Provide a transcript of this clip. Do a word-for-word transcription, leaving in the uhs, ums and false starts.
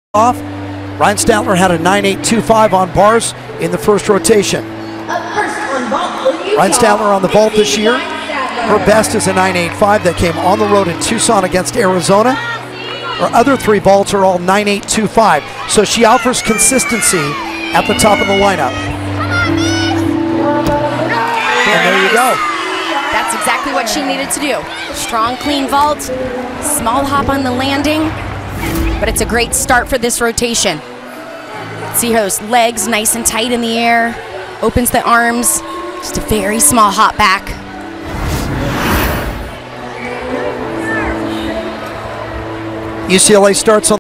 off. Ryan Statler had a nine eight two five on bars in the first rotation. Ryan Statler on the vault this year. Her best is a nine eight five that came on the road in Tucson against Arizona. Her other three vaults are all nine eight two five, so she offers consistency at the top of the lineup. And there you go. That's exactly what she needed to do. Strong, clean vault, small hop on the landing, but it's a great start for this rotation. See those legs nice and tight in the air, opens the arms, just a very small hop back. U C L A starts on